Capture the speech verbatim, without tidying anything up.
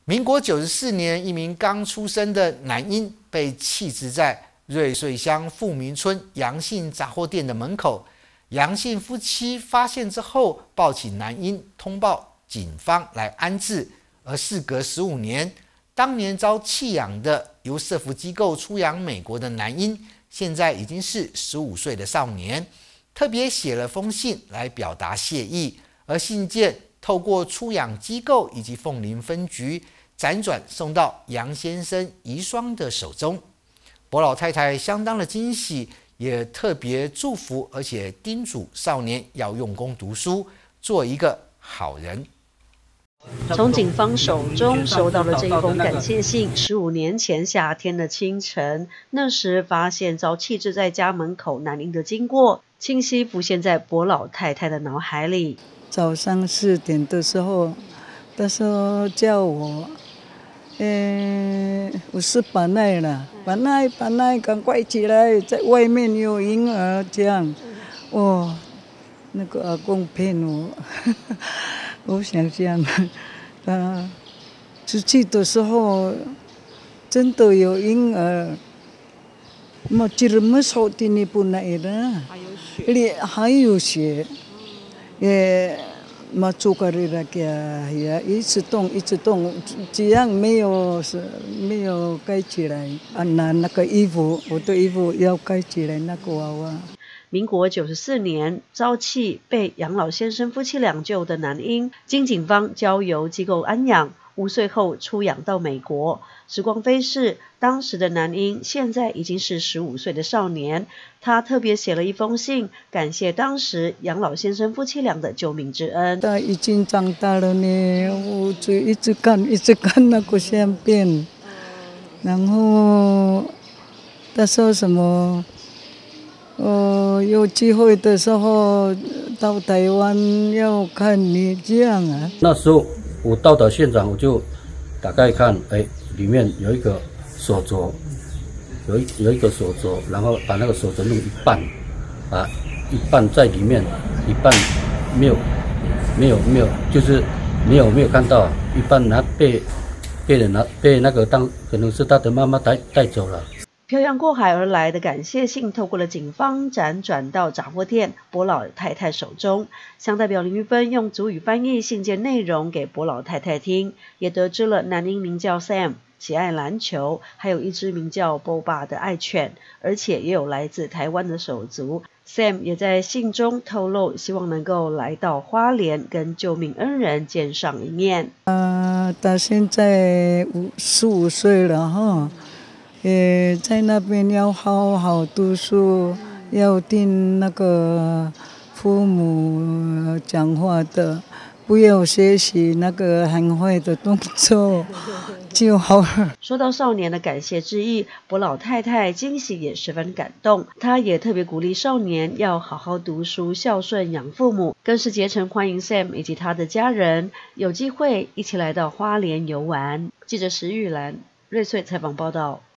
民国九十四年，一名刚出生的男婴被弃置在瑞穗乡富民村杨姓杂货店的门口。杨姓夫妻发现之后，抱起男婴通报警方来安置。而事隔十五年，当年遭弃养的由社福机构出养美国的男婴，现在已经是十五岁的少年。特别写了封信来表达谢意，而信件透过出养机构以及凤林分局辗转送到杨先生遗孀的手中。伯老太太相当的惊喜，也特别祝福，而且叮嘱少年要用功读书，做一个好人。 从警方手中收到了这一封感谢信。十五年前夏天的清晨，那时发现遭弃置在家门口男婴的经过，清晰浮现在伯老太太的脑海里。 早上四点的时候，他说叫我，呃，我是本来了，本来本来赶快起来，在外面有婴儿这样。哦，那个阿公骗我。我想想，啊，出去的时候真的有婴儿，嘛，只么手的你不来了，还有血，还有血，也嘛做个那个也一直动一直动，这样没有是没有盖起来，啊，拿那个衣服，我的衣服要盖起来那个娃娃。 民国九十四年遭弃被杨老先生夫妻俩救的男婴，经警方交由机构安养，五岁后出养到美国。时光飞逝，当时的男婴现在已经是十五岁的少年。他特别写了一封信，感谢当时杨老先生夫妻俩的救命之恩。 他已经长大了呢，我就一直看一直看那个相片，然后他说什么？哦，有机会的时候到台湾要看你这样啊。 那时候我到达现场，我就打开看，哎，里面有一个手镯，有一有一个手镯，然后把那个手镯弄一半，啊，一半在里面，一半没有，没有没有，就是没有没有看到，一半拿被被人拿被那个当可能是他的妈妈带带走了。 漂洋过海而来的感谢信，透过了警方辗转到杂货店伯老太太手中。乡代表林玉芬用族语翻译信件内容给伯老太太听，也得知了男婴名叫 Sam， 喜爱篮球，还有一只名叫 Boba 的爱犬，而且也有来自台湾的手足。Sam 也在信中透露，希望能够来到花莲跟救命恩人见上一面。 啊，他现在五十五岁了哈。也在那边要好好读书，要听那个父母讲话的，不要学习那个很坏的动作就好了。 说到少年的感谢之意，伯老太太惊喜也十分感动，她也特别鼓励少年要好好读书，孝顺养父母，更是竭诚欢迎 Sam 以及他的家人有机会一起来到花莲游玩。记者石玉兰瑞穗采访报道。